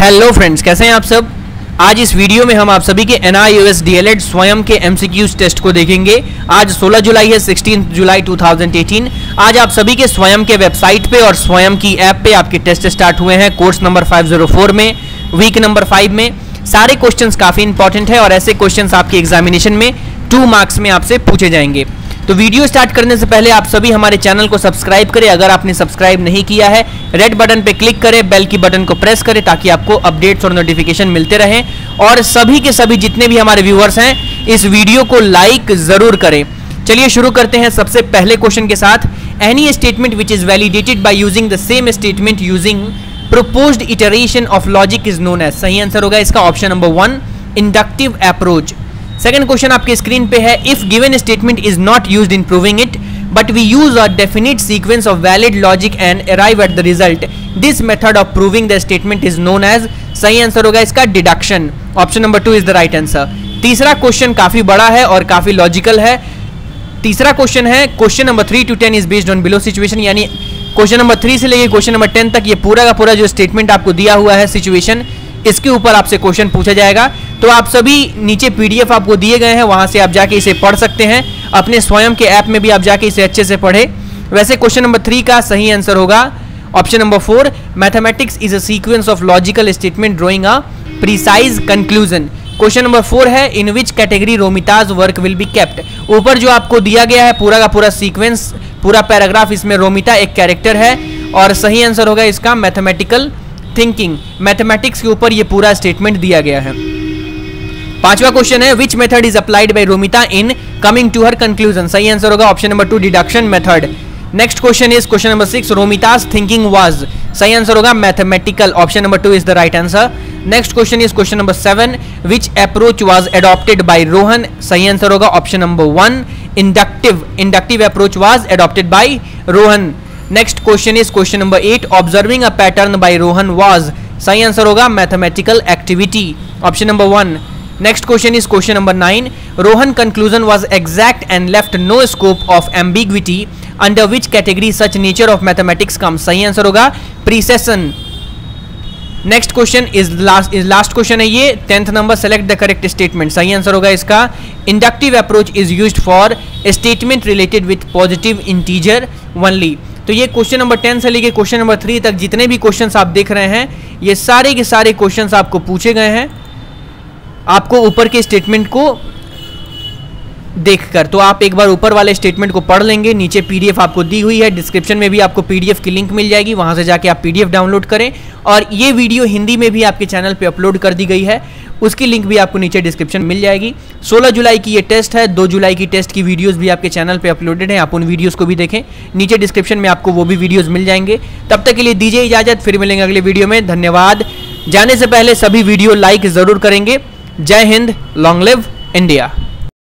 Hello friends, कैसे हैं आप सब। आज इस वीडियो में हम आप सभी के NIOS DLED स्वयं के MCQs टेस्ट को देखेंगे। आज 16 जुलाई है, 16 जुलाई 2018। आज आप सभी के स्वयं के वेबसाइट पे और स्वयं की ऐप पे आपके टेस्ट स्टार्ट हुए हैं। कोर्स नंबर 504 में, वीक नंबर 5 में। सारे क्वेश्चंस काफी इंपॉर्टेंट है और ऐसे क्वेश्चंस आपके एग्जामिनेशन में 2 मार्क्स में आपसे पूछे जाएंगे। तो वीडियो स्टार्ट करने से पहले आप सभी हमारे चैनल को सब्सक्राइब करें। अगर आपने सब्सक्राइब नहीं किया है, रेड बटन पे क्लिक करें, बेल की बटन को प्रेस करें ताकि आपको अपडेट्स और नोटिफिकेशन मिलते रहें। और सभी के सभी जितने भी हमारे व्यूअर्स हैं, इस वीडियो को लाइक जरूर करें। चलिए शुरू करते हैं सबसे पहले क्वेश्चन के साथ। Any statement which is validated by using the same statement using proposed iteration of logic is known as। सही आंसर होगा इसका option number 1, inductive approach. Second question आपके स्क्रीन पे है, if given statement is not used in proving it but we use a definite sequence of valid logic and arrive at the result, this method of proving the statement is known as. सही answer होगा इसका deduction, option number 2 is the right answer. तीसरा question काफी बड़ा है और काफी logical है। तीसरा क्वेश्चन है, question number 3 to 10 is based on below situation, यानी क्वेश्चन नंबर 3 से लेके क्वेश्चन नंबर 10 तक ये पूरा का पूरा जो स्टेटमेंट आपको दिया हुआ है सिचुएशन, इसके ऊपर आपसे क्वेश्चन पूछा जाएगा। तो आप सभी नीचे PDF आपको दिए गए हैं, वहां से आप जाके इसे पढ़ सकते हैं। अपने स्वयं के ऐप में भी आप जाके इसे अच्छे से पढ़े। वैसे क्वेश्चन नंबर 3 का सही आंसर होगा option number 4, mathematics is a sequence of logical statement drawing a precise conclusion. Question number 4 है, in which category Romita's work will be kept. ऊपर जो आपको दिया गया है पूरा का पूरा सीक्वेंस, पूरा पैराग्राफ, इसमें रोमिता एक कैरेक्टर है और सही आंसर होगा इसका मैथमेटिकल थिंकिंग। मैथमेटिक्स के ऊपर ये पूरा स्टेटमेंट दिया गया है। पांचवा क्वेश्चन है, which method is applied by Romita in coming to her conclusion. सही आंसर होगा option number 2, deduction method. Next question is question number 6, Romita's thinking was. सही आंसर होगा mathematical, option number 2 is the right answer. Next question is question number 7, which approach was adopted by Rohan. सही answer होगा option number 1, inductive. Inductive approach was adopted by Rohan. Next question is question number 8, observing a pattern by Rohan was. सही answer होगा mathematical activity, option number 1। Next question is question number 9, Rohan conclusion was exact and left no scope of ambiguity, under which category such nature of mathematics come. सही answer होगा precision. Next question is last question है ये, 10th number, select the correct statement. सही answer होगा इसका inductive approach is used for statement related with positive integer only. तो ये question number 10 से लेके क्वेश्चन नंबर 3 तक जितने भी क्वेश्चंस आप देख रहे हैं, ये सारे के सारे क्वेश्चंस आपको पूछे गए हैं आपको ऊपर के स्टेटमेंट को देखकर। तो आप एक बार ऊपर वाले स्टेटमेंट को पढ़ लेंगे। नीचे PDF आपको दी हुई है, डिस्क्रिप्शन में भी आपको PDF की लिंक मिल जाएगी, वहां से जाके आप PDF डाउनलोड करें। और ये वीडियो हिंदी में भी आपके चैनल पे अपलोड कर दी गई है, उसकी लिंक भी आपको नीचे डिस्क्रिप्शन मिल जाएगी। 16 जुलाई की ये टेस्ट है, 2 जुलाई की टेस्ट की वीडियोस भी आपके चैनल पे अपलोडेड हैं, आप उन वीडियोस को भी देखें। नीचे डिस्क्रिप्शन में आपको वो भी वीडियोस मिल जाएंगे। तब तक के लिए दीजिए इजाजत, फिर मिलेंगे अगले वीडियो में। धन्यवाद। जाने से पहले सभी वीडियो लाइक जरूर करेंगे। जय हिंद, लॉन्ग लिव इंडिया।